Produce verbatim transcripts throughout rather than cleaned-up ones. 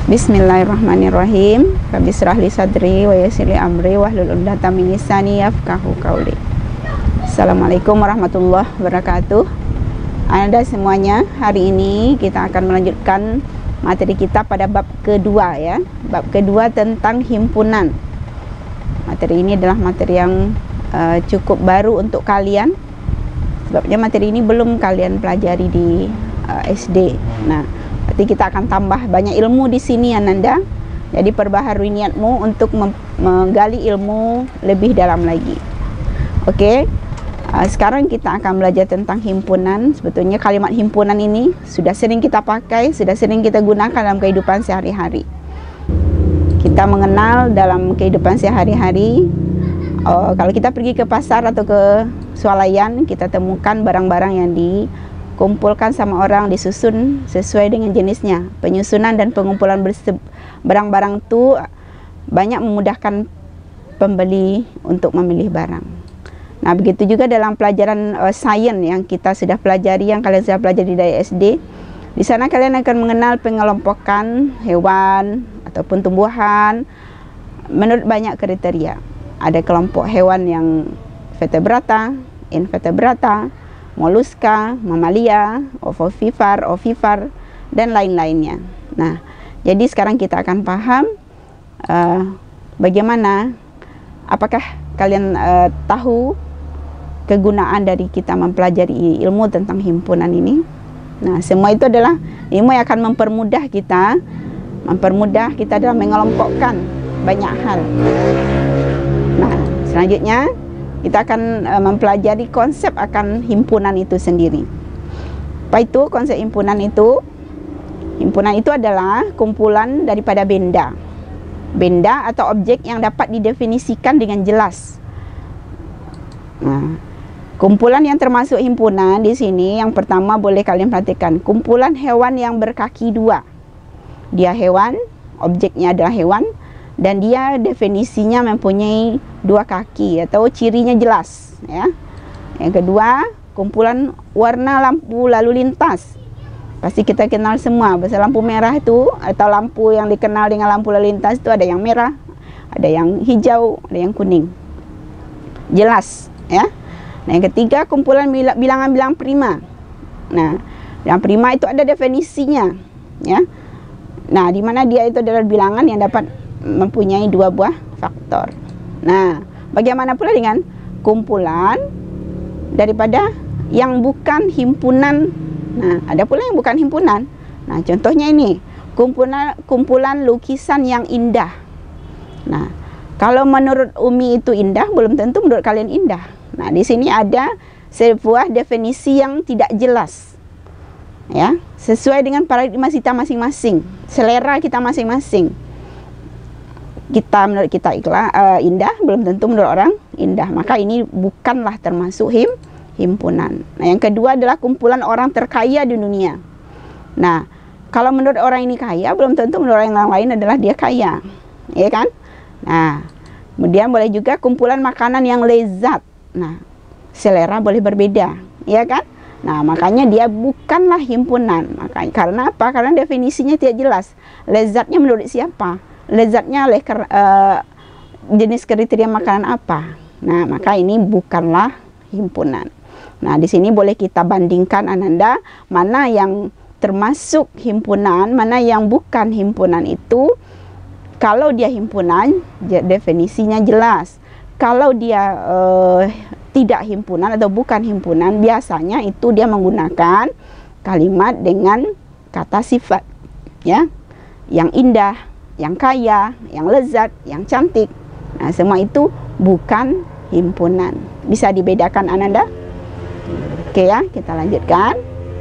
Bismillahirrahmanirrahim. Rabbi shrah li sadri wa yassir li amri wahlul 'uqdatam min lisani yafqahu qawli. Assalamualaikum warahmatullahi wabarakatuh. Anda semuanya, hari ini kita akan melanjutkan materi kita pada bab kedua ya. Bab kedua tentang himpunan. Materi ini adalah materi yang uh, cukup baru untuk kalian. Sebabnya materi ini belum kalian pelajari di uh, S D. Nah, berarti kita akan tambah banyak ilmu di sini Ananda. Jadi perbaharui niatmu untuk menggali ilmu lebih dalam lagi. Oke. Uh, sekarang kita akan belajar tentang himpunan. Sebetulnya kalimat himpunan ini sudah sering kita pakai, sudah sering kita gunakan dalam kehidupan sehari-hari. Kita mengenal dalam kehidupan sehari-hari. Uh, kalau kita pergi ke pasar atau ke swalayan, kita temukan barang-barang yang dikumpulkan sama orang, disusun sesuai dengan jenisnya. Penyusunan dan pengumpulan barang-barang itu banyak memudahkan pembeli untuk memilih barang. Nah, begitu juga dalam pelajaran uh, sains yang kita sudah pelajari, yang kalian sudah pelajari dari S D. Di sana kalian akan mengenal pengelompokan hewan ataupun tumbuhan menurut banyak kriteria. Ada kelompok hewan yang vertebrata, invertebrata, moluska, mamalia, ovovivipar, ovipar, dan lain-lainnya. Nah, jadi sekarang kita akan paham uh, bagaimana, apakah kalian uh, tahu kegunaan dari kita mempelajari ilmu tentang himpunan ini. Nah, semua itu adalah ilmu yang akan mempermudah kita, mempermudah kita dalam mengelompokkan banyak hal. Nah, selanjutnya kita akan uh, mempelajari konsep akan himpunan itu sendiri. Apa itu konsep himpunan itu? Himpunan itu adalah kumpulan daripada benda. Benda atau objek yang dapat didefinisikan dengan jelas. Nah, kumpulan yang termasuk himpunan di sini, yang pertama boleh kalian perhatikan, kumpulan hewan yang berkaki dua. Dia hewan, objeknya adalah hewan, dan dia definisinya mempunyai dua kaki atau cirinya jelas ya. Yang kedua, kumpulan warna lampu lalu lintas. Pasti kita kenal semua, bahasa lampu merah itu atau lampu yang dikenal dengan lampu lalu lintas itu ada yang merah, ada yang hijau, ada yang kuning. Jelas ya. Nah, yang ketiga, kumpulan bilangan-bilangan prima. Nah, bilangan prima itu ada definisinya ya. Nah, di mana dia itu adalah bilangan yang dapat mempunyai dua buah faktor. Nah, bagaimana pula dengan kumpulan daripada yang bukan himpunan? Nah, ada pula yang bukan himpunan. Nah, contohnya ini, kumpulan kumpulan lukisan yang indah. Nah, kalau menurut Umi itu indah, belum tentu menurut kalian indah. Nah, di sini ada sebuah definisi yang tidak jelas. Ya, sesuai dengan paradigma kita masing-masing, selera kita masing-masing. Kita menurut kita ikhlas, uh, indah, belum tentu menurut orang indah. Maka ini bukanlah termasuk him, himpunan. Nah, yang kedua adalah kumpulan orang terkaya di dunia. Nah, kalau menurut orang ini kaya, belum tentu menurut orang yang lain adalah dia kaya, ya kan? Nah, kemudian boleh juga kumpulan makanan yang lezat. Nah, selera boleh berbeda, ya kan? Nah, makanya dia bukanlah himpunan. Makanya karena apa? Karena definisinya tidak jelas. Lezatnya menurut siapa? Lezatnya oleh uh, jenis kriteria makanan apa. Nah, maka ini bukanlah himpunan. Nah, di sini boleh kita bandingkan Ananda, mana yang termasuk himpunan, mana yang bukan himpunan itu. Kalau dia himpunan, definisinya jelas. Kalau dia uh, tidak himpunan atau bukan himpunan, biasanya itu dia menggunakan kalimat dengan kata sifat ya. Yang indah, yang kaya, yang lezat, yang cantik. Nah, semua itu bukan himpunan. Bisa dibedakan Ananda? Oke ya, kita lanjutkan.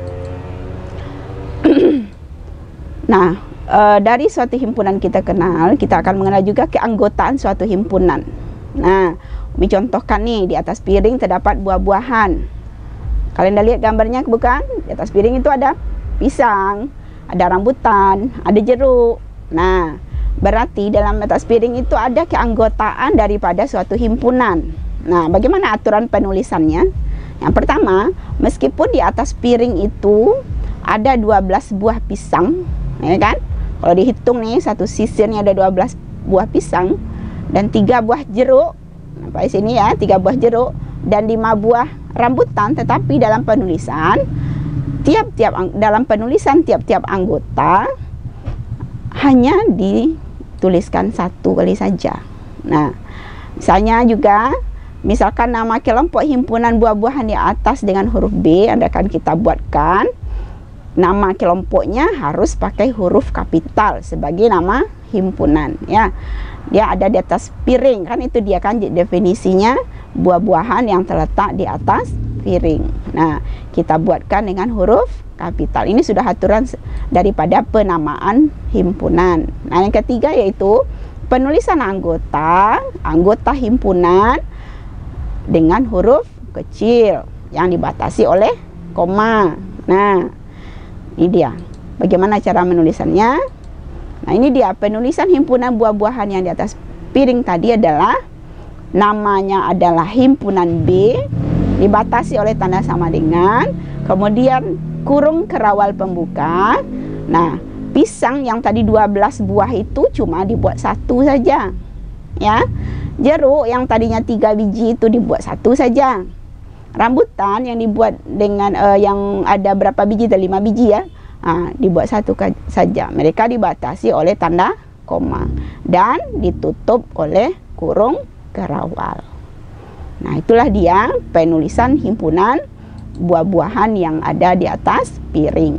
Nah, e, dari suatu himpunan kita kenal, kita akan mengenal juga keanggotaan suatu himpunan. Nah, Umi contohkan nih, di atas piring terdapat buah-buahan. Kalian dah lihat gambarnya bukan? Di atas piring itu ada pisang, ada rambutan, ada jeruk. Nah, berarti dalam atas piring itu ada keanggotaan daripada suatu himpunan. Nah, bagaimana aturan penulisannya? Yang pertama, meskipun di atas piring itu ada dua belas buah pisang, ya kan? Kalau dihitung nih, satu sisir ini ada dua belas buah pisang dan tiga buah jeruk. Nampak di sini ya, tiga buah jeruk dan lima buah rambutan. Tetapi dalam penulisan tiap-tiap dalam penulisan tiap-tiap anggota hanya dituliskan satu kali saja. Nah, misalnya juga, misalkan nama kelompok himpunan buah-buahan di atas dengan huruf B, Anda akan kita buatkan nama kelompoknya harus pakai huruf kapital sebagai nama himpunan ya. Dia ada di atas piring, kan itu dia kan definisinya buah-buahan yang terletak di atas piring. Nah, kita buatkan dengan huruf kapital. Ini sudah aturan daripada penamaan himpunan. Nah, yang ketiga yaitu penulisan anggota, anggota himpunan dengan huruf kecil yang dibatasi oleh koma. Nah, ini dia bagaimana cara menulisannya. Nah, ini dia penulisan himpunan buah-buahan yang di atas piring tadi adalah namanya adalah himpunan B, dibatasi oleh tanda sama dengan, kemudian kurung kerawal pembuka. Nah, pisang yang tadi dua belas buah itu cuma dibuat satu saja ya. Jeruk yang tadinya tiga biji itu dibuat satu saja. Rambutan yang dibuat dengan uh, yang ada berapa biji, ada lima biji ya, uh, dibuat satu saja. Mereka dibatasi oleh tanda koma dan ditutup oleh kurung kerawal. Nah, itulah dia penulisan himpunan buah-buahan yang ada di atas piring.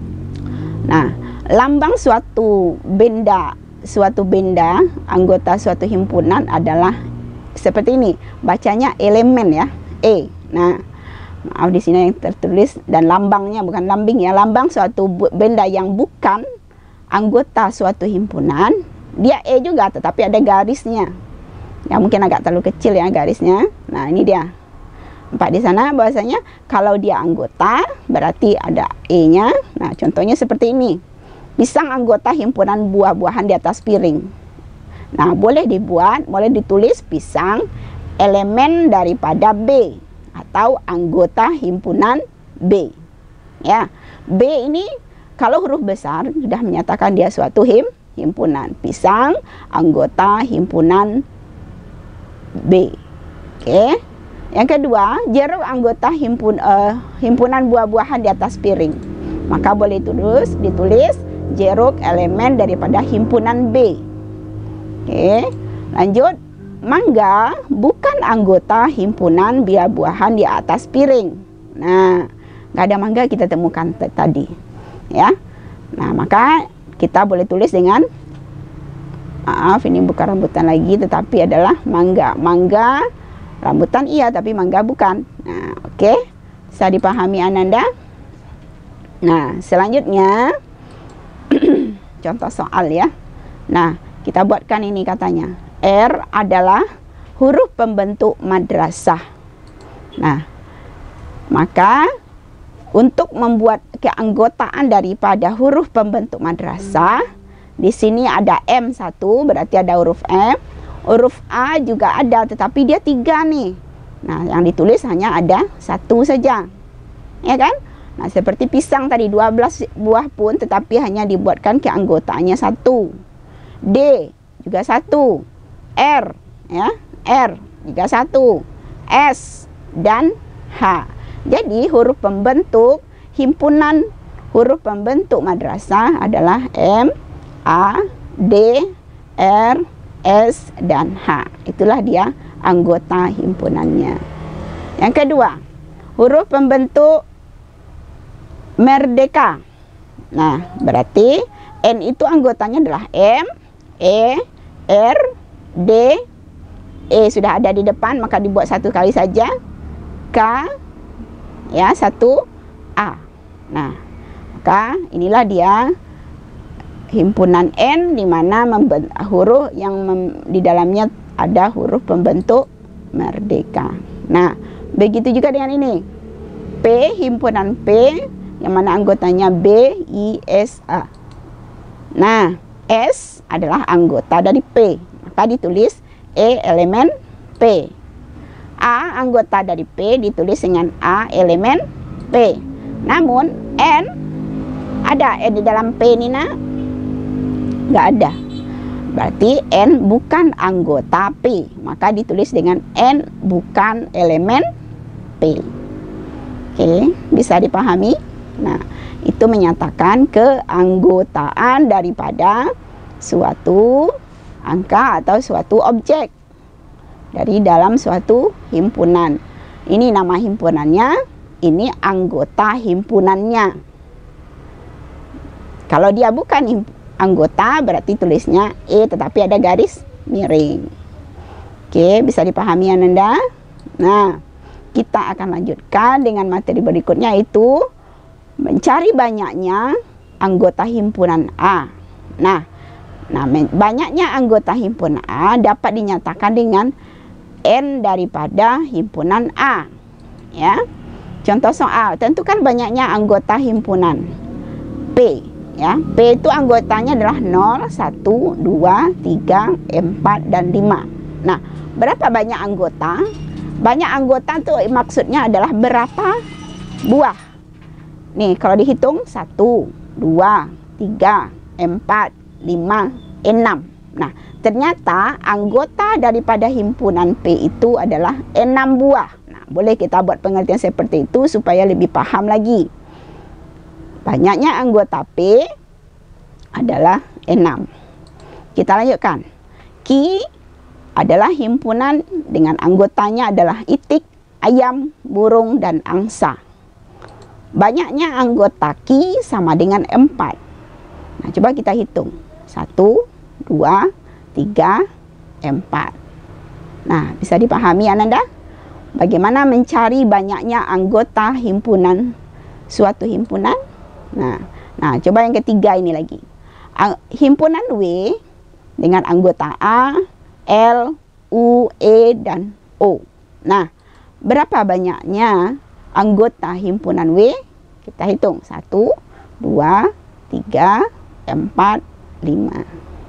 Nah, lambang suatu benda, suatu benda anggota suatu himpunan adalah seperti ini. Bacanya elemen ya, E. Nah, maaf di sini yang tertulis dan lambangnya bukan lambing ya. Lambang suatu benda yang bukan anggota suatu himpunan, dia E juga tetapi ada garisnya. Ya mungkin agak terlalu kecil ya garisnya. Nah, ini dia. Empat di sana bahwasanya kalau dia anggota berarti ada E-nya. Nah, contohnya seperti ini. Pisang anggota himpunan buah-buahan di atas piring. Nah, boleh dibuat, boleh ditulis pisang elemen daripada B atau anggota himpunan B. Ya, B ini kalau huruf besar sudah menyatakan dia suatu him, himpunan. Pisang anggota himpunan B. Oke. Yang kedua, jeruk anggota himpun, uh, himpunan buah-buahan di atas piring. Maka boleh tulis, ditulis jeruk elemen daripada himpunan B. Oke, lanjut. Mangga bukan anggota himpunan buah-buahan di atas piring. Nah, nggak ada mangga kita temukan tadi, ya. Nah, maka kita boleh tulis dengan, maaf ini bukan rambutan lagi, tetapi adalah mangga. Mangga, rambutan iya, tapi mangga bukan. Nah, oke, okay. Bisa dipahami Ananda. Nah, selanjutnya contoh soal ya. Nah, kita buatkan ini katanya. R adalah huruf pembentuk madrasah. Nah, maka untuk membuat keanggotaan daripada huruf pembentuk madrasah, di sini ada M satu, berarti ada huruf M. Huruf A juga ada, tetapi dia tiga nih. Nah, yang ditulis hanya ada satu saja. Ya kan? Nah, seperti pisang tadi dua belas buah pun, tetapi hanya dibuatkan keanggotaannya satu. D juga satu. R, ya, R juga satu, S dan H. Jadi huruf pembentuk himpunan huruf pembentuk madrasah adalah M, A, D, R, S dan H. Itulah dia anggota himpunannya. Yang kedua, huruf pembentuk merdeka. Nah, berarti N itu anggotanya adalah M, E, R, D, E sudah ada di depan maka dibuat satu kali saja. K, ya, satu, A. Nah, maka inilah dia himpunan N di mana huruf yang di dalamnya ada huruf pembentuk merdeka. Nah, begitu juga dengan ini. P, himpunan P yang mana anggotanya B, I, S, A. Nah, S adalah anggota dari P. Maka ditulis E elemen P. A anggota dari P ditulis dengan A elemen P. Namun N ada N di dalam P ini nak. nggak ada. Berarti N bukan anggota P, maka ditulis dengan N bukan elemen P. Oke, bisa dipahami? Nah, itu menyatakan keanggotaan daripada suatu angka atau suatu objek dari dalam suatu himpunan. Ini nama himpunannya, ini anggota himpunannya. Kalau dia bukan anggota, berarti tulisnya E tetapi ada garis miring. Oke, bisa dipahami Ananda? Nah, kita akan lanjutkan dengan materi berikutnya, yaitu mencari banyaknya anggota himpunan A. Nah, nah banyaknya anggota himpunan A dapat dinyatakan dengan N daripada himpunan A. Ya. Contoh soal, tentukan banyaknya anggota himpunan P. Ya, P itu anggotanya adalah nol, satu, dua, tiga, empat, dan lima. Nah, berapa banyak anggota? Banyak anggota itu maksudnya adalah berapa buah. Nih, kalau dihitung satu, dua, tiga, empat, lima, enam. Nah, ternyata anggota daripada himpunan P itu adalah enam buah. Nah, boleh kita buat pengertian seperti itu supaya lebih paham lagi. Banyaknya anggota P adalah enam. Kita lanjutkan. Q adalah himpunan dengan anggotanya adalah itik, ayam, burung, dan angsa. Banyaknya anggota Q sama dengan empat. Nah, coba kita hitung. satu, dua, tiga, empat. Nah, bisa dipahami Ananda? Bagaimana mencari banyaknya anggota himpunan suatu himpunan? Nah, nah coba yang ketiga ini lagi. Himpunan W dengan anggota A, L, U, E, dan O. Nah, berapa banyaknya anggota himpunan W? Kita hitung. satu, dua, tiga, empat, lima.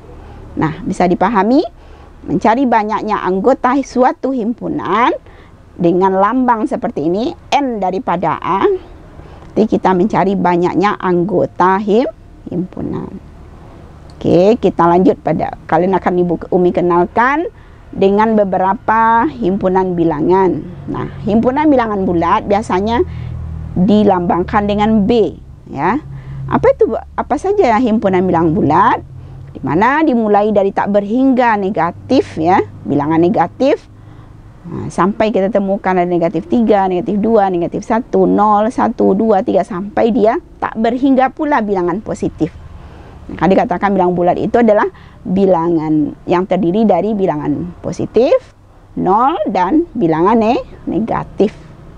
Nah, bisa dipahami? Mencari banyaknya anggota suatu himpunan dengan lambang seperti ini, N daripada A. Jadi kita mencari banyaknya anggota him, himpunan. Oke, kita lanjut pada kalian akan Ibu Umi kenalkan dengan beberapa himpunan bilangan. Nah, himpunan bilangan bulat biasanya dilambangkan dengan B, ya. Apa itu apa saja himpunan bilangan bulat? Di mana dimulai dari tak berhingga negatif, ya, bilangan negatif. Nah, sampai kita temukan ada negatif tiga, negatif dua, negatif satu, nol, satu, dua, tiga, sampai dia tak berhingga pula bilangan positif. Nah, dikatakan bilangan bulat itu adalah bilangan yang terdiri dari bilangan positif, nol, dan bilangan ne negatif.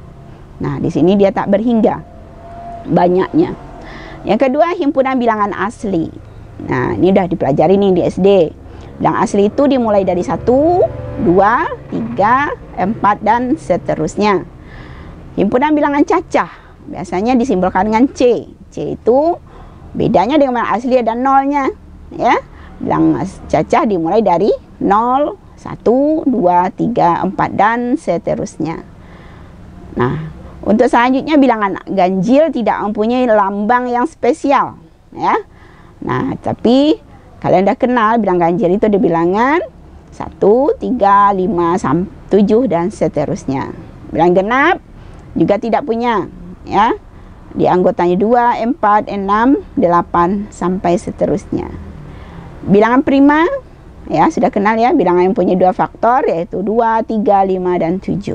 Nah, di sini dia tak berhingga banyaknya. Yang kedua, himpunan bilangan asli. Nah, ini udah dipelajari nih di S D. Bilangan asli itu dimulai dari satu, dua, tiga, empat, dan seterusnya. Himpunan bilangan cacah biasanya disimbolkan dengan C. C itu bedanya dengan bilangan asli ada nolnya, ya. Bilangan cacah dimulai dari nol, satu, dua, tiga, empat, dan seterusnya. Nah, untuk selanjutnya bilangan ganjil tidak mempunyai lambang yang spesial, ya. Nah, tapi kalian dah kenal bilangan ganjil itu ada bilangan satu, tiga, lima, tujuh, dan seterusnya. Bilangan genap juga tidak punya, ya. Di anggotanya dua, empat, enam, delapan, sampai seterusnya. Bilangan prima, ya, sudah kenal ya, bilangan yang punya dua faktor, yaitu dua, tiga, lima, dan tujuh.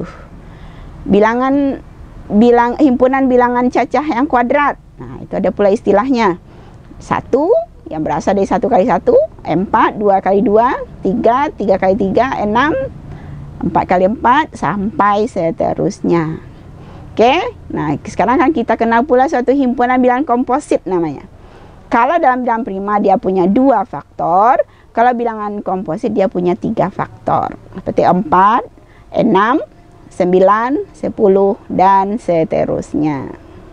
Bilangan bilang himpunan bilangan cacah yang kuadrat. Nah, itu ada pula istilahnya. Satu yang berasal dari satu kali satu, empat, dua kali dua, tiga, tiga kali tiga, enam, empat kali empat, sampai seterusnya. Oke, nah sekarang kan kita kenal pula suatu himpunan bilangan komposit namanya. Kalau dalam bilangan prima dia punya dua faktor, kalau bilangan komposit dia punya tiga faktor. Seperti empat, enam, sembilan, sepuluh, dan seterusnya.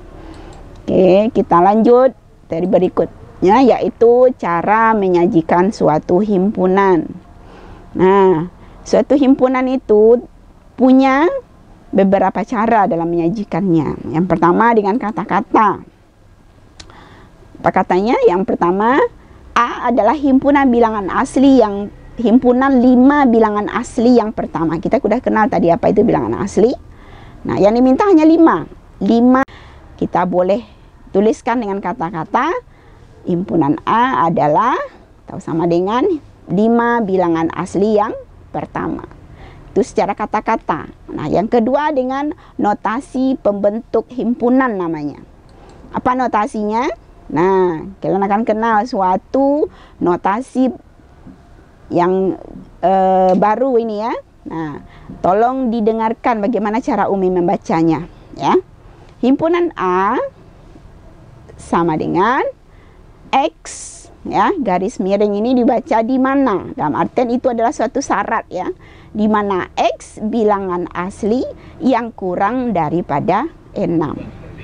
Oke, kita lanjut dari berikutnya, yaitu cara menyajikan suatu himpunan. Nah, suatu himpunan itu punya beberapa cara dalam menyajikannya. Yang pertama dengan kata-kata. Apa katanya? Yang pertama, A adalah himpunan bilangan asli yang himpunan lima bilangan asli yang pertama. Kita sudah kenal tadi apa itu bilangan asli. Nah, yang diminta hanya lima. lima kita boleh tuliskan dengan kata-kata himpunan A adalah atau sama dengan lima bilangan asli yang pertama. Itu secara kata-kata. Nah, yang kedua dengan notasi pembentuk himpunan namanya. Apa notasinya? Nah, kalian akan kenal suatu notasi yang uh, baru ini ya. Nah, tolong didengarkan bagaimana cara Umi membacanya ya. Himpunan A sama dengan X ya, garis miring ini dibaca di mana? Dalam artian itu adalah suatu syarat ya. Di mana X bilangan asli yang kurang daripada enam.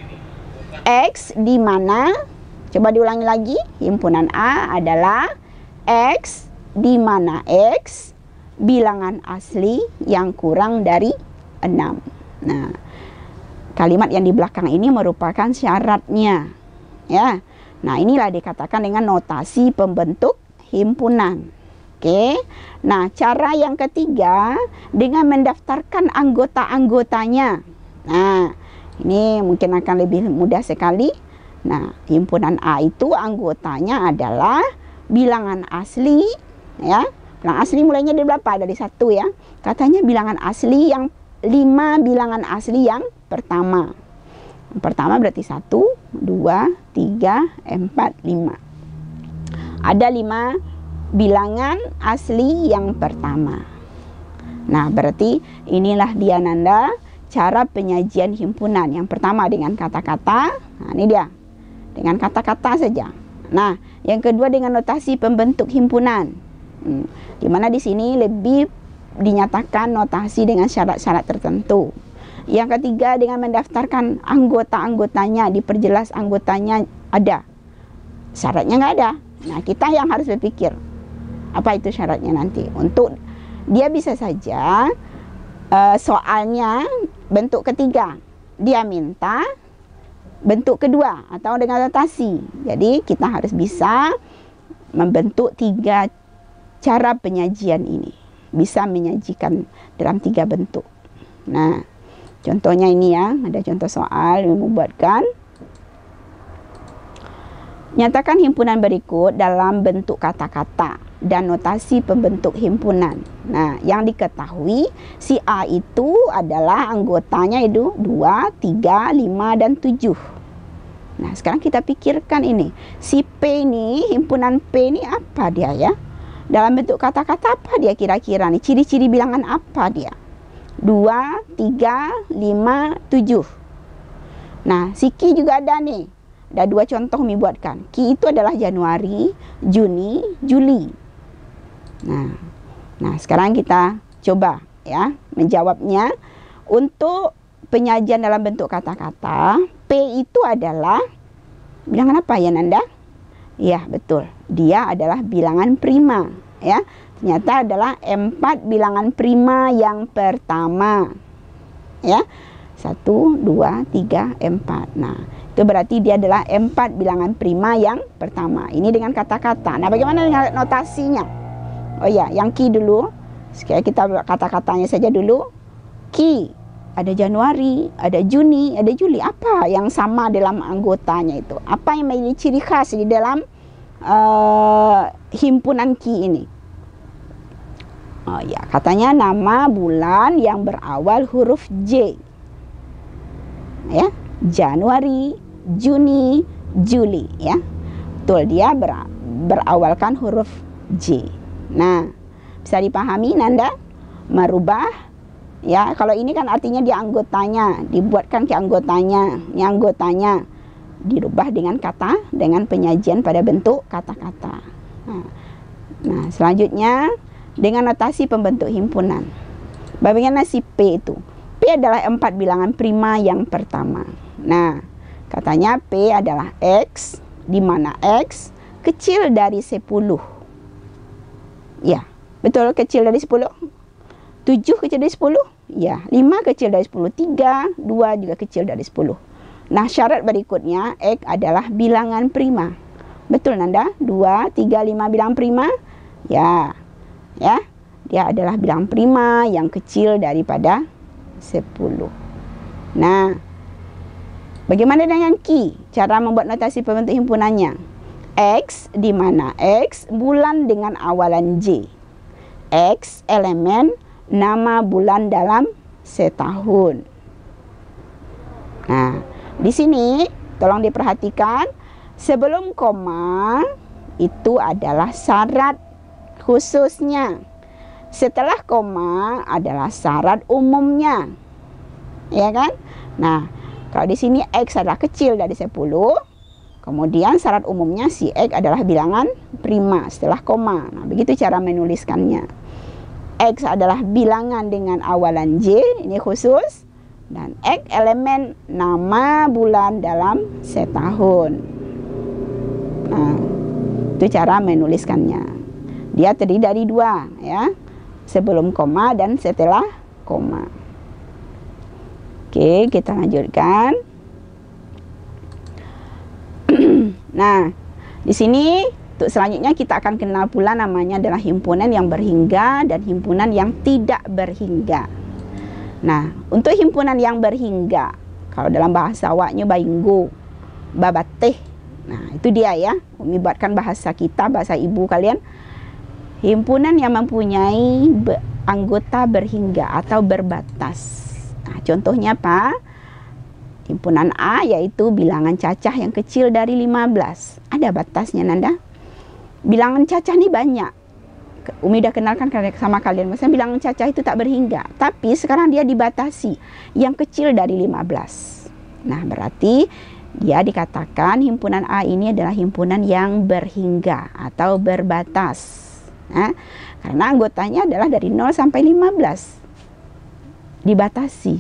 X di mana? Coba diulangi lagi. Himpunan A adalah X di mana X bilangan asli yang kurang dari enam. Nah, kalimat yang di belakang ini merupakan syaratnya ya. Nah, inilah dikatakan dengan notasi pembentuk himpunan. Oke. Nah, cara yang ketiga dengan mendaftarkan anggota-anggotanya. Nah, ini mungkin akan lebih mudah sekali. Nah, himpunan A itu anggotanya adalah bilangan asli ya. Bilangan asli mulainya dari berapa? Dari satu ya. Katanya bilangan asli yang lima bilangan asli yang pertama. Yang pertama berarti satu, dua, tiga, empat, lima. Ada lima bilangan asli yang pertama. Nah, berarti inilah dia Nanda cara penyajian himpunan. Yang pertama dengan kata-kata. Nah, ini dia. Dengan kata-kata saja. Nah, yang kedua dengan notasi pembentuk himpunan. Hmm, di mana di sini lebih dinyatakan notasi dengan syarat-syarat tertentu. Yang ketiga dengan mendaftarkan anggota-anggotanya, diperjelas anggotanya ada. Syaratnya nggak ada. Nah, kita yang harus berpikir apa itu syaratnya nanti. Untuk dia bisa saja uh, soalnya bentuk ketiga, dia minta bentuk kedua atau dengan notasi. Jadi kita harus bisa membentuk tiga cara penyajian ini. Bisa menyajikan dalam tiga bentuk. Nah, contohnya ini ya, ada contoh soal yang membuatkan. Nyatakan himpunan berikut dalam bentuk kata-kata dan notasi pembentuk himpunan. Nah, yang diketahui si A itu adalah anggotanya itu dua, tiga, lima, dan tujuh. Nah, sekarang kita pikirkan ini. Si P ini, himpunan P ini apa dia ya? Dalam bentuk kata-kata apa dia kira-kira nih? Ciri-ciri bilangan apa dia? dua, tiga, lima, tujuh. Nah, si Q juga ada nih. Ada dua contoh mi buatkan. Q itu adalah Januari, Juni, Juli. Nah, nah sekarang kita coba ya menjawabnya. Untuk penyajian dalam bentuk kata-kata, P itu adalah bilangan apa ya Nanda? Ya, betul. Dia adalah bilangan prima, ya. Ternyata adalah empat bilangan prima yang pertama. Ya. Satu, dua, tiga, empat. Nah, itu berarti dia adalah empat bilangan prima yang pertama. Ini dengan kata-kata. Nah, bagaimana dengan notasinya? Oh ya, yang Q dulu. Sekali kita kata-katanya saja dulu. Q, ada Januari, ada Juni, ada Juli. Apa yang sama dalam anggotanya itu? Apa yang menjadi ciri khas di dalam uh, himpunan Q ini? Oh ya, katanya nama bulan yang berawal huruf J. Ya, Januari, Juni, Juli, ya. Betul, dia ber, berawalkan huruf J. Nah, bisa dipahami Nanda? Merubah, ya. Kalau ini kan artinya dia anggotanya, dibuatkan ke anggotanya, ini anggotanya dirubah dengan kata, dengan penyajian pada bentuk kata-kata. Nah, nah, selanjutnya dengan notasi pembentuk himpunan. Bagaimana si P itu? P adalah empat bilangan prima yang pertama. Nah, katanya P adalah X, di mana X kecil dari sepuluh. Ya, betul, kecil dari sepuluh. tujuh kecil dari sepuluh. Ya, lima kecil dari sepuluh. tiga, dua juga kecil dari sepuluh. Nah, syarat berikutnya X adalah bilangan prima. Betul Nanda? dua, tiga, lima bilangan prima? Ya. Ya. Dia adalah bilangan prima yang kecil daripada sepuluh. Nah, bagaimana dengan Ki? Cara membuat notasi pembentuk himpunannya. X di mana X bulan dengan awalan J. X elemen nama bulan dalam setahun. Nah, di sini tolong diperhatikan, sebelum koma itu adalah syarat khususnya. Setelah koma adalah syarat umumnya. Ya kan? Nah, kalau di sini X adalah kecil dari sepuluh, kemudian syarat umumnya si X adalah bilangan prima setelah koma. Nah, begitu cara menuliskannya. X adalah bilangan dengan awalan J, ini khusus. Dan X elemen nama bulan dalam setahun. Nah, itu cara menuliskannya. Dia terdiri dari dua, ya. Sebelum koma dan setelah koma. Oke, kita lanjutkan. Nah, di sini untuk selanjutnya kita akan kenal pula namanya adalah himpunan yang berhingga dan himpunan yang tidak berhingga. Nah, untuk himpunan yang berhingga, kalau dalam bahasa awaknya bainggo, babateh. Nah, itu dia ya. Umi buatkan bahasa kita, bahasa ibu kalian. Himpunan yang mempunyai be anggota berhingga atau berbatas. Nah, contohnya apa? Himpunan A yaitu bilangan cacah yang kecil dari lima belas. Ada batasnya Nanda. Bilangan cacah ini banyak. Umi udah kenalkan sama kalian. Maksudnya bilangan cacah itu tak berhingga. Tapi sekarang dia dibatasi. Yang kecil dari lima belas. Nah, berarti dia dikatakan himpunan A ini adalah himpunan yang berhingga atau berbatas. Nah, karena anggotanya adalah dari nol sampai lima belas. Dibatasi.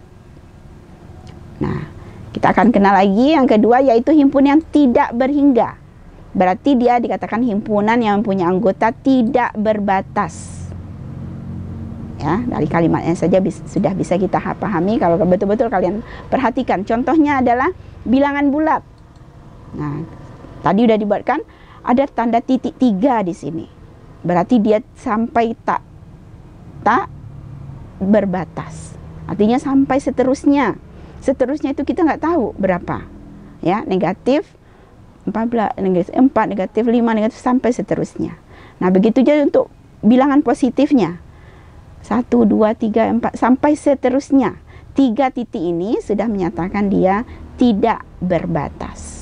Nah, kita akan kenal lagi yang kedua yaitu himpunan yang tidak berhingga. Berarti dia dikatakan himpunan yang mempunyai anggota tidak berbatas. Ya, dari kalimatnya saja bis, sudah bisa kita pahami kalau betul-betul kalian perhatikan. Contohnya adalah bilangan bulat. Nah, tadi sudah dibuatkan ada tanda titik tiga di sini. Berarti dia sampai tak tak berbatas. Artinya sampai seterusnya. Seterusnya itu kita nggak tahu berapa. Ya, negatif empat belas, negatif empat, negatif lima, negatif sampai seterusnya. Nah, begitu juga untuk bilangan positifnya. satu, dua, tiga, empat sampai seterusnya. Tiga titik ini sudah menyatakan dia tidak berbatas.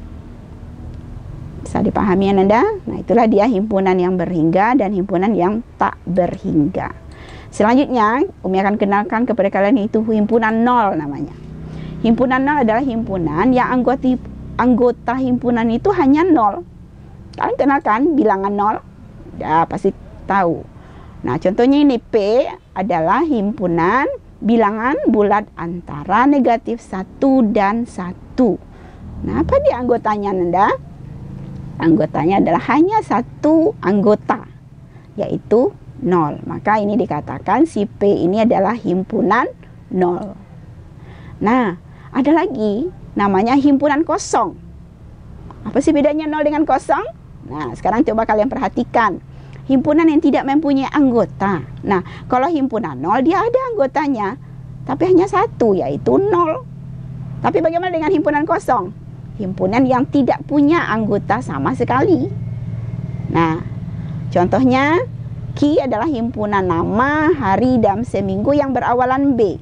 Bisa dipahami ya Nanda? Nah, itulah dia himpunan yang berhingga dan himpunan yang tak berhingga. Selanjutnya, Umi akan kenalkan kepada kalian itu himpunan nol namanya. Himpunan nol adalah himpunan yang anggota anggota himpunan itu hanya nol. Kalian kenalkan bilangan nol? Ya, pasti tahu. Nah, contohnya ini P adalah himpunan bilangan bulat antara negatif satu dan satu. Nah, apa dia anggotanya Nanda? Anggotanya adalah hanya satu anggota, yaitu nol. Maka ini dikatakan si P ini adalah himpunan nol. Nah, ada lagi namanya himpunan kosong. Apa sih bedanya nol dengan kosong? Nah, sekarang coba kalian perhatikan. Himpunan yang tidak mempunyai anggota. Nah, kalau himpunan nol dia ada anggotanya, tapi hanya satu, yaitu nol. Tapi bagaimana dengan himpunan kosong? Himpunan yang tidak punya anggota sama sekali. Nah, contohnya Ki adalah himpunan nama hari dalam seminggu yang berawalan B.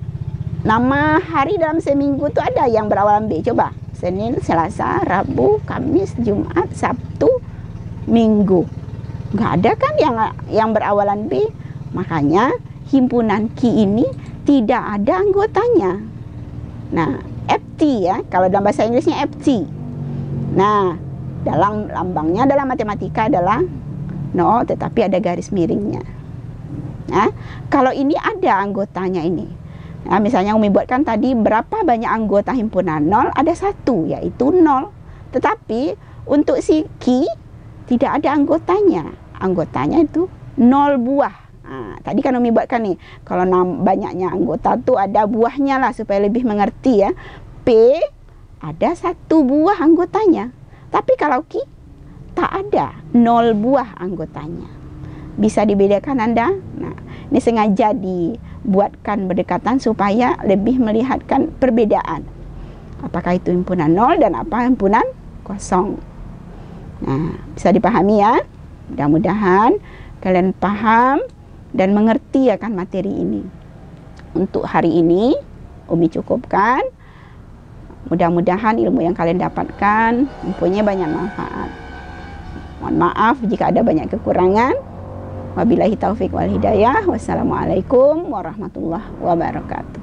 Nama hari dalam seminggu itu ada yang berawalan B. Coba, Senin, Selasa, Rabu, Kamis, Jumat, Sabtu, Minggu. Nggak ada kan yang yang berawalan B. Makanya himpunan Ki ini tidak ada anggotanya. Nah, F T ya, kalau dalam bahasa Inggrisnya F T. Nah, dalam lambangnya dalam matematika adalah nol, tetapi ada garis miringnya. Nah, kalau ini ada anggotanya ini. Nah, misalnya Umi buatkan tadi berapa banyak anggota himpunan nol, ada satu, yaitu nol. Tetapi untuk si Ki tidak ada anggotanya. Anggotanya itu nol buah. Nah, tadi kan Umi buatkan nih, kalau banyaknya anggota tuh ada buahnya lah supaya lebih mengerti ya. P ada satu buah anggotanya. Tapi kalau Ki tak ada, nol buah anggotanya. Bisa dibedakan Anda? Nah, ini sengaja dibuatkan berdekatan supaya lebih melihatkan perbedaan. Apakah itu himpunan nol dan apa himpunan kosong. Nah, bisa dipahami ya. Mudah-mudahan kalian paham dan mengerti akan materi ini. Untuk hari ini, Umi cukupkan. Mudah-mudahan ilmu yang kalian dapatkan mempunyai banyak manfaat. Mohon maaf jika ada banyak kekurangan. Wabillahi taufik wal hidayah. Wassalamualaikum warahmatullahi wabarakatuh.